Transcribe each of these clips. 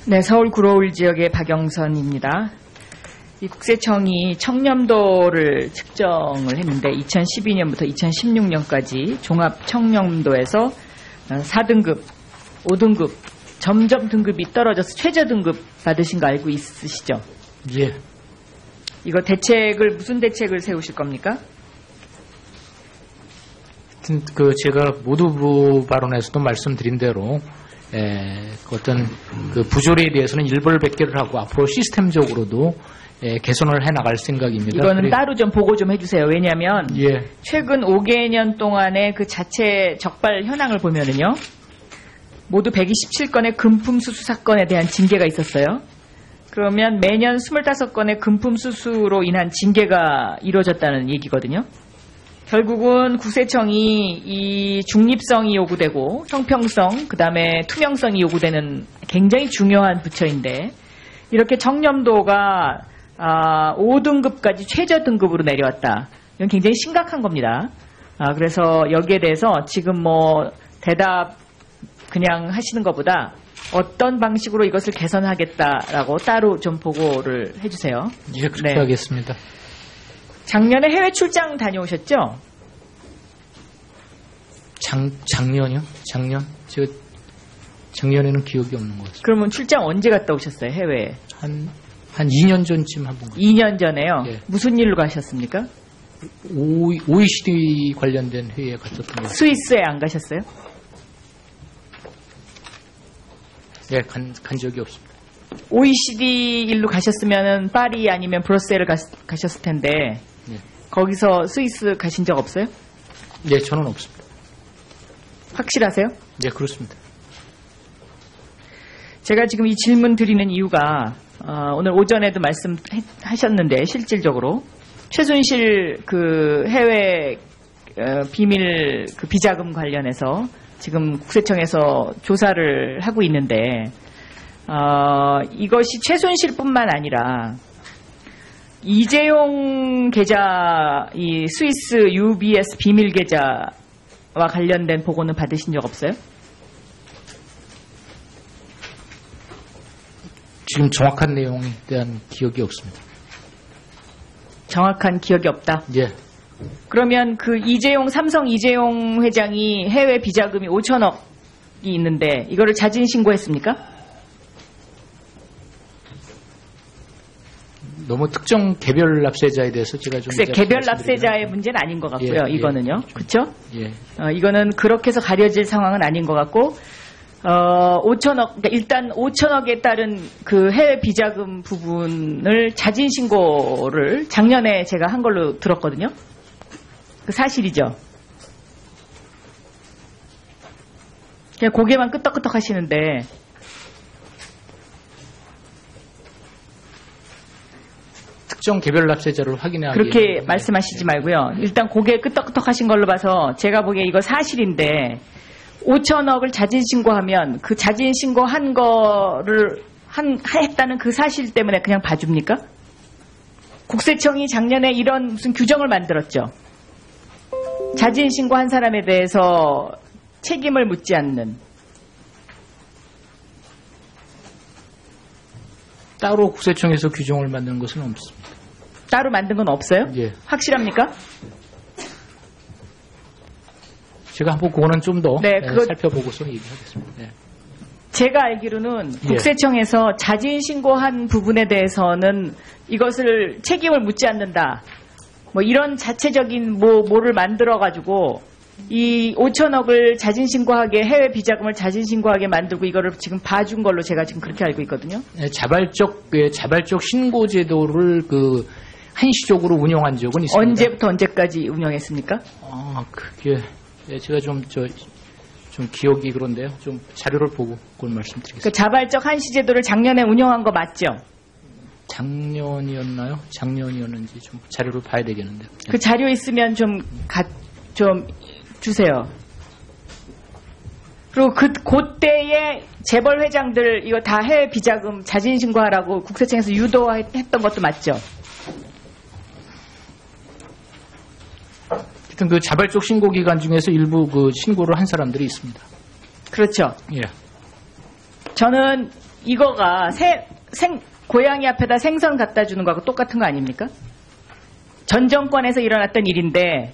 네, 서울 구로울 지역의 박영선입니다. 이 국세청이 청렴도를 측정을 했는데 2012년부터 2016년까지 종합 청렴도에서 4등급, 5등급, 점점 등급이 떨어져서 최저 등급 받으신 거 알고 있으시죠? 예. 이거 무슨 대책을 세우실 겁니까? 제가 모두부 발언에서도 말씀드린 대로 어떤 부조리에 대해서는 일벌백계를 하고 앞으로 시스템적으로도 개선을 해 나갈 생각입니다. 이거는 따로 좀 보고 좀 해주세요. 왜냐하면 예. 최근 5개년 동안의 그 자체 적발 현황을 보면은요, 모두 127건의 금품 수수 사건에 대한 징계가 있었어요. 그러면 매년 25건의 금품 수수로 인한 징계가 이루어졌다는 얘기거든요. 결국은 국세청이 이 중립성이 요구되고 형평성, 그다음에 투명성이 요구되는 굉장히 중요한 부처인데 이렇게 청렴도가 5등급까지 최저 등급으로 내려왔다. 이건 굉장히 심각한 겁니다. 그래서 여기에 대해서 지금 대답 그냥 하시는 것보다 어떤 방식으로 이것을 개선하겠다라고 따로 좀 보고를 해주세요. 예, 그렇게 하겠습니다. 작년에 해외 출장 다녀오셨죠? 작년이요? 작년? 제가 작년에는 기억이 없는 것 같습니다. 그러면 출장 언제 갔다 오셨어요, 해외에? 한 2년 전쯤 한번 갔어요. 2년 전에요? 예. 무슨 일로 가셨습니까? OECD 관련된 회의에 갔었던 것 같아요. 스위스에 안 가셨어요? 네, 간 적이 없습니다. OECD 일로 가셨으면 파리 아니면 브뤼셀을 가셨을 텐데 네. 거기서 스위스 가신 적 없어요? 네, 저는 없습니다. 확실하세요? 네, 그렇습니다. 제가 지금 이 질문 드리는 이유가 오늘 오전에도 말씀하셨는데 실질적으로 최순실 그 해외 비밀 그 비자금 관련해서 지금 국세청에서 조사를 하고 있는데 이것이 최순실뿐만 아니라 이재용 계좌, 이 스위스 UBS 비밀 계좌와 관련된 보고는 받으신 적 없어요? 지금 정확한 내용에 대한 기억이 없습니다. 정확한 기억이 없다? 예. 그러면 그 삼성 이재용 회장이 해외 비자금이 5천억이 있는데 이거를 자진 신고했습니까? 너무 특정 개별 납세자에 대해서 제가 좀 글쎄, 개별 납세자의 문제는 아닌 것 같고요. 예, 이거는요. 그렇죠? 예. 이거는 그렇게 해서 가려질 상황은 아닌 것 같고 5천억, 그러니까 일단 5천억에 따른 그 해외 비자금 부분을 자진 신고를 작년에 제가 한 걸로 들었거든요. 그 사실이죠. 그냥 고개만 끄덕끄덕 하시는데 특정 개별 납세자를 확인하기 그렇게 말씀하시지 말고요. 일단 고개 끄덕끄덕 하신 걸로 봐서 제가 보기에 이거 사실인데 5천억을 자진 신고하면 그 자진 신고한 거를 했다는 그 사실 때문에 그냥 봐줍니까? 국세청이 작년에 이런 무슨 규정을 만들었죠. 자진 신고한 사람에 대해서 책임을 묻지 않는. 따로 국세청에서 규정을 만드는 것은 없습니다. 따로 만든 건 없어요? 예. 확실합니까? 제가 한번 그거는 좀 더 네, 살펴보고서 얘기하겠습니다. 네. 제가 알기로는 국세청에서 자진 신고한 부분에 대해서는 이것을 책임을 묻지 않는다. 이런 자체적인 뭐를 만들어가지고 이 5천억을 자진 신고하게 해외 비자금을 자진 신고하게 만들고 이거를 지금 봐준 걸로 제가 지금 그렇게 알고 있거든요. 네, 자발적 신고 제도를 한시적으로 운영한 적은 있습니다. 언제부터 언제까지 운영했습니까? 그게 제가 좀 기억이 그런데요. 좀 자료를 보고 그걸 말씀드리겠습니다. 그 자발적 한시 제도를 작년에 운영한 거 맞죠? 작년이었나요? 작년이었는지 좀 자료를 봐야 되겠는데요. 네. 그 자료 있으면 좀 주세요. 그리고 그때의 재벌 회장들 이거 다 해외 비자금 자진 신고하라고 국세청에서 유도했던 것도 맞죠? 하여튼 그 자발적 신고 기간 중에서 일부 그 신고를 한 사람들이 있습니다. 그렇죠. 예. 저는 이거가 고양이 앞에다 생선 갖다 주는 거하고 똑같은 거 아닙니까? 전 정권에서 일어났던 일인데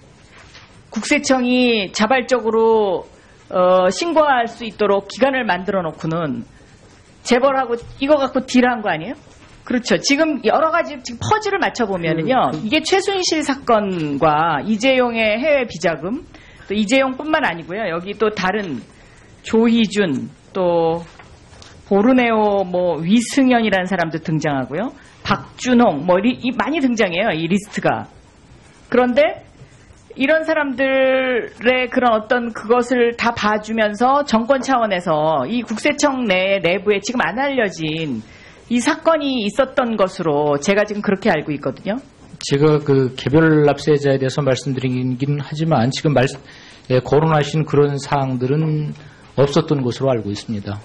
국세청이 자발적으로 신고할 수 있도록 기간을 만들어 놓고는 재벌하고 이거 갖고 딜한 거 아니에요? 그렇죠. 지금 여러 가지 지금 퍼즐을 맞춰보면은요, 이게 최순실 사건과 이재용의 해외 비자금, 또 이재용뿐만 아니고요, 여기 또 다른 조희준, 또 보르네오 위승현이라는 사람도 등장하고요, 박준홍 많이 등장해요, 이 리스트가. 그런데 이런 사람들의 그런 어떤 그것을 다 봐주면서 정권 차원에서 이 국세청 내부에 지금 안 알려진 이 사건이 있었던 것으로 제가 지금 그렇게 알고 있거든요. 제가 그 개별 납세자에 대해서 말씀드리긴 하지만 지금 거론하신 그런 사항들은 없었던 것으로 알고 있습니다.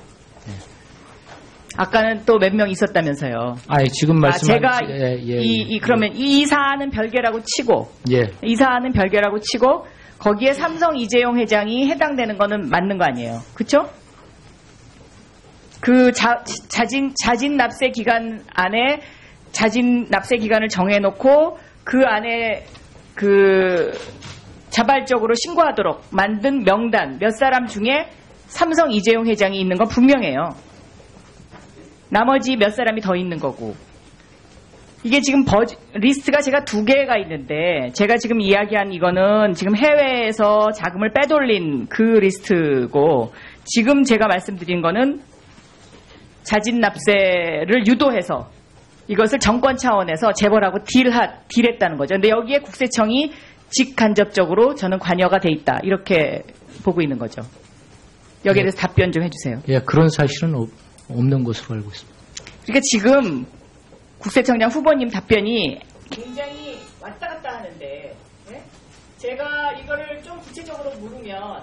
아까는 또 몇 명 있었다면서요. 지금 말씀하신 제가 그러면 이 사안은 별개라고 치고, 이 사안은 별개라고 치고 거기에 삼성 이재용 회장이 해당되는 거는 맞는 거 아니에요, 그렇죠? 그 자진 납세 기간 안에 자진 납세 기간을 정해놓고 그 안에 그 자발적으로 신고하도록 만든 명단 몇 사람 중에 삼성 이재용 회장이 있는 건 분명해요. 나머지 몇 사람이 더 있는 거고. 이게 지금 리스트가 제가 2개가 있는데 제가 지금 이야기한 이거는 지금 해외에서 자금을 빼돌린 그 리스트고, 지금 제가 말씀드린 거는 자진 납세를 유도해서 이것을 정권 차원에서 재벌하고 딜했다는 거죠. 근데 여기에 국세청이 직간접적으로 저는 관여가 돼 있다, 이렇게 보고 있는 거죠. 여기에 대해서 답변 좀 해주세요. 그런 사실은 없는 것으로 알고 있습니다. 그러니까 지금 국세청장 후보님 답변이 굉장히 왔다 갔다 하는데, 제가 이거를 좀 구체적으로 물으면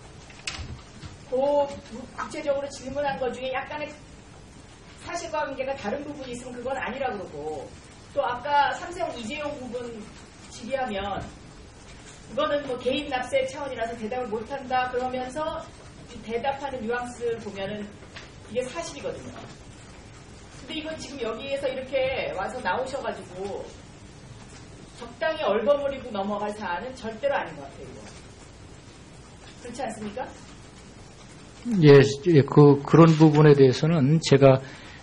구체적으로 질문한 것 중에 약간의 사실관계가 다른 부분이 있으면 그건 아니라 그러고, 또 아까 삼성 이재용 부분 질의하면 그거는 개인 납세 차원이라서 대답을 못한다 그러면서 대답하는 뉘앙스를 보면은 이게 사실이거든요. 근데 이건 지금 여기에서 이렇게 와서 나오셔가지고 적당히 얼버무리고 넘어갈 사안은 절대로 아닌 것 같아요, 이거. 그렇지 않습니까? 그런 부분에 대해서는 제가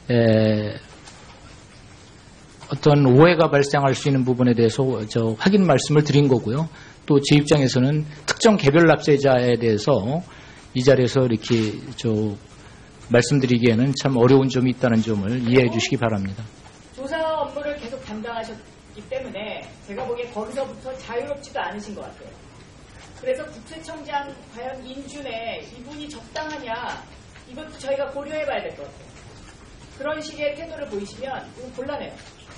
어떤 오해가 발생할 수 있는 부분에 대해서 확인 말씀을 드린 거고요. 또 제 입장에서는 특정 개별 납세자에 대해서 이 자리에서 이렇게 말씀드리기에는 참 어려운 점이 있다는 점을 이해해 주시기 바랍니다. 조사 업무를 계속 담당하셨기 때문에 제가 보기에 거기서부터 자유롭지도 않으신 것 같아요. 그래서 국세청장 과연 인준에 이분이 적당하냐, 이것도 저희가 고려해 봐야 될 것 같아요. 그런 식의 태도를 보이시면 이거 곤란해요.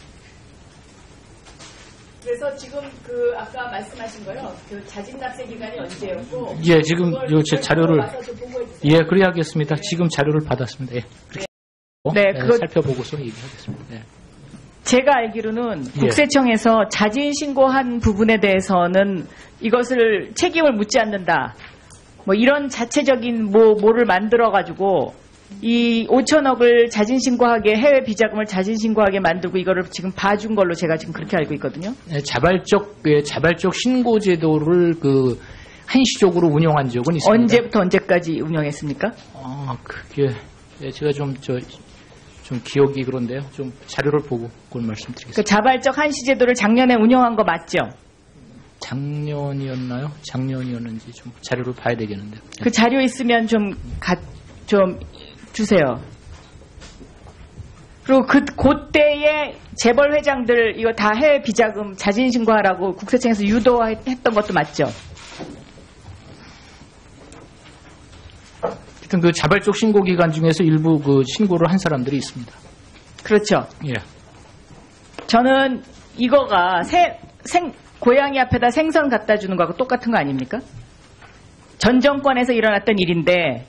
그래서 지금 아까 말씀하신 거요, 그 자진 납세 기간이 언제였고, 지금 제 자료를 그래야겠습니다. 지금 자료를 받았습니다. 그거 살펴보고서 얘기하겠습니다. 제가 알기로는 국세청에서 자진 신고한 부분에 대해서는 이것을 책임을 묻지 않는다, 이런 자체적인 뭐를 만들어 가지고 이 5천억을 자진 신고하게, 해외 비자금을 자진 신고하게 만들고 이거를 지금 봐준 걸로 제가 지금 그렇게 알고 있거든요. 자발적 신고 제도를 한시적으로 운영한 적은 있습니다. 언제부터 언제까지 운영했습니까? 그게 제가 좀 기억이 그런데요. 좀 자료를 보고 그걸 말씀드리겠습니다. 그 자발적 한시 제도를 작년에 운영한 거 맞죠? 작년이었나요? 작년이었는지 좀 자료를 봐야 되겠는데요. 그 자료 있으면 좀 주세요. 그리고 그때의 재벌 회장들 이거 다 해외 비자금 자진 신고하라고 국세청에서 유도했던 것도 맞죠? 하여튼 그 자발적 신고 기간 중에서 일부 신고를 한 사람들이 있습니다. 그렇죠. 저는 이거가 고양이 앞에다 생선 갖다 주는 거하고 똑같은 거 아닙니까? 전 정권에서 일어났던 일인데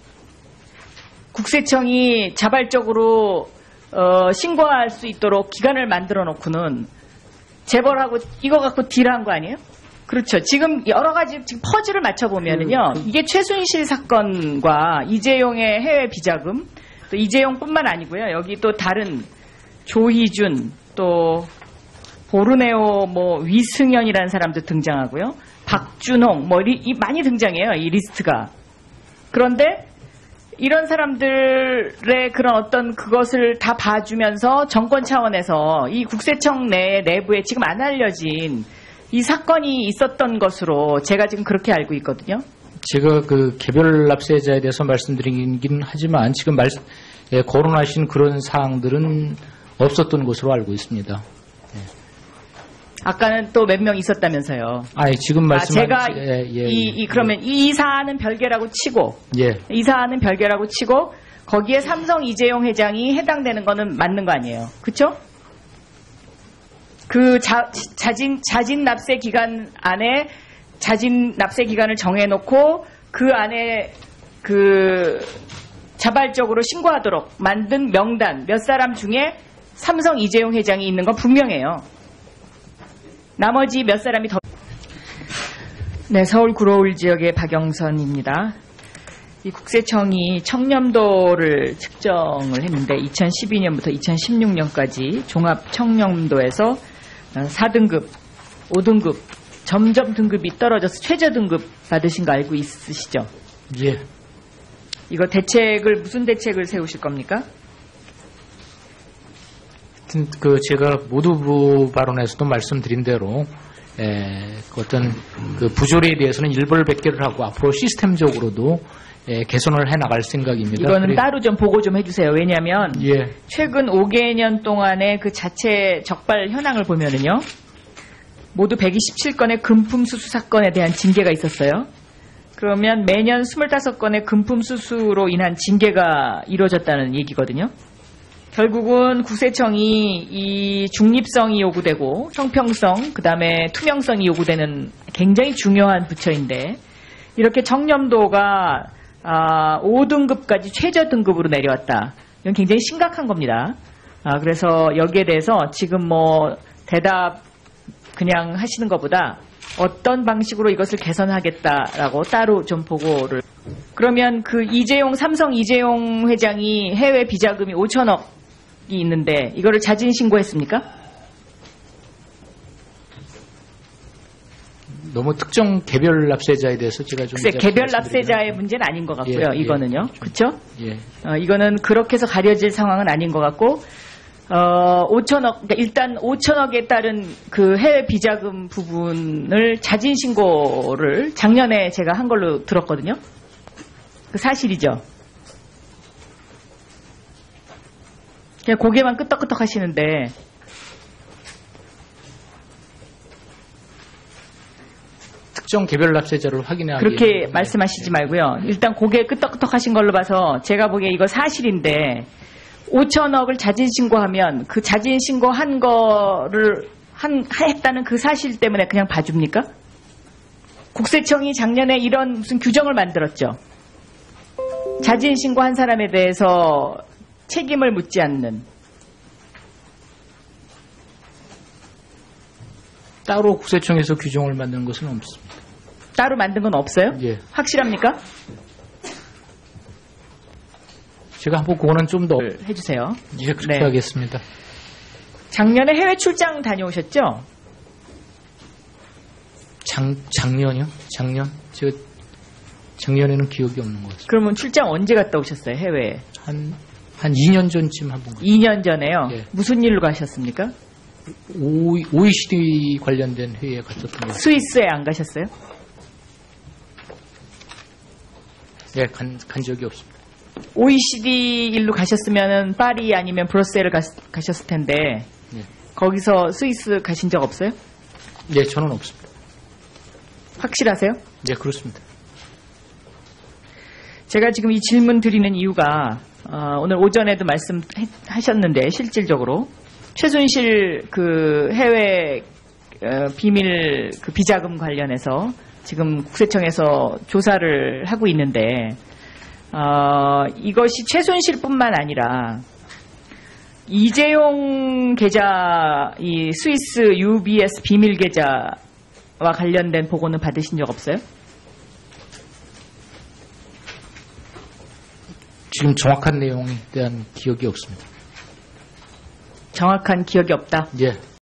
국세청이 자발적으로 신고할 수 있도록 기간을 만들어 놓고는 재벌하고 이거 갖고 딜한 거 아니에요? 그렇죠. 지금 여러 가지 지금 퍼즐을 맞춰보면은요, 이게 최순실 사건과 이재용의 해외 비자금, 또 이재용뿐만 아니고요. 여기 또 다른 조희준, 또 보르네오 뭐 위승현이라는 사람도 등장하고요. 박준홍 뭐 많이 등장해요. 이 리스트가. 그런데 이런 사람들의 그런 어떤 그것을 다 봐주면서 정권 차원에서 이 국세청 내부에 지금 안 알려진 이 사건이 있었던 것으로 제가 지금 그렇게 알고 있거든요. 제가 그 개별 납세자에 대해서 말씀드리긴 하지만 지금 거론하신 그런 사항들은 없었던 것으로 알고 있습니다. 아까는 또 몇 명 있었다면서요. 아니 지금 말씀한 제가 그러면 이 사안은 별개라고 치고 이 사안은 별개라고 치고 거기에 삼성 이재용 회장이 해당되는 거는 맞는 거 아니에요. 그렇죠? 그 자진 납세 기간 안에 자진 납세 기간을 정해놓고 그 안에 그 자발적으로 신고하도록 만든 명단 몇 사람 중에 삼성 이재용 회장이 있는 건 분명해요. 나머지 몇 사람이 더. 네, 서울 구로울 지역의 박영선입니다. 이 국세청이 청렴도를 측정을 했는데 2012년부터 2016년까지 종합 청렴도에서 4등급, 5등급 점점 등급이 떨어져서 최저 등급 받으신 거 알고 있으시죠? 예. 이거 무슨 대책을 세우실 겁니까? 그 제가 모두부 발언에서도 말씀드린 대로 어떤 그 부조리에 대해서는 일벌백계를 하고 앞으로 시스템적으로도 개선을 해 나갈 생각입니다. 이거는 따로 좀 보고 좀 해주세요. 왜냐하면 예. 최근 5개년 동안의 그 자체 적발 현황을 보면은요, 모두 127건의 금품 수수 사건에 대한 징계가 있었어요. 그러면 매년 25건의 금품 수수로 인한 징계가 이루어졌다는 얘기거든요. 결국은 국세청이 이 중립성이 요구되고 형평성, 그다음에 투명성이 요구되는 굉장히 중요한 부처인데 이렇게 청렴도가 5등급까지 최저 등급으로 내려왔다. 이건 굉장히 심각한 겁니다. 그래서 여기에 대해서 지금 뭐 대답 그냥 하시는 것보다 어떤 방식으로 이것을 개선하겠다라고 따로 좀 보고를. 그러면 그 삼성 이재용 회장이 해외 비자금이 5천억이 있는데 이거를 자진 신고했습니까? 너무 특정 개별 납세자에 대해서 제가 좀 개별 납세자의 문제는 아닌 것 같고요. 이거는요. 그렇죠? 예. 이거는 그렇게 해서 가려질 상황은 아닌 것 같고 5천억, 그러니까 일단 5천억에 따른 그 해외 비자금 부분을 자진 신고를 작년에 제가 한 걸로 들었거든요. 그 사실이죠. 그냥 고개만 끄덕끄덕 하시는데 특정 개별 납세자를 확인하기 그렇게 말씀하시지 말고요. 일단 고개 끄덕끄덕 하신 걸로 봐서 제가 보기에 이거 사실인데 5천억을 자진 신고하면 그 자진 신고한 거를 했다는 그 사실 때문에 그냥 봐줍니까? 국세청이 작년에 이런 무슨 규정을 만들었죠. 자진 신고한 사람에 대해서 책임을 묻지 않는. 따로 국세청에서 규정을 만드는 것은 없습니다. 따로 만든 건 없어요? 예. 확실합니까? 제가 한번 그거는 좀 더 해주세요. 예, 그렇게 하겠습니다. 작년에 해외 출장 다녀오셨죠? 작년이요? 작년? 제가 작년에는 기억이 없는 것 같습니다. 그러면 출장 언제 갔다 오셨어요? 해외에? 한 2년 전쯤 한번 갔어요. 2년 전에요? 예. 무슨 일로 가셨습니까? OECD 관련된 회의에 갔었던 것 같아요. 스위스에 안 가셨어요? 예, 간 적이 없습니다. OECD 일로 가셨으면 파리 아니면 브뤼셀을 가셨을 텐데 예. 거기서 스위스 가신 적 없어요? 예, 저는 없습니다. 확실하세요? 예, 그렇습니다. 제가 지금 이 질문 드리는 이유가 오늘 오전에도 말씀하셨는데 실질적으로 최순실 그 해외 비밀 그 비자금 관련해서 지금 국세청에서 조사를 하고 있는데 이것이 최순실뿐만 아니라 이재용 계좌, 이 스위스 UBS 비밀 계좌와 관련된 보고는 받으신 적 없어요? 지금 정확한 내용에 대한 기억이 없습니다. 정확한 기억이 없다. 예.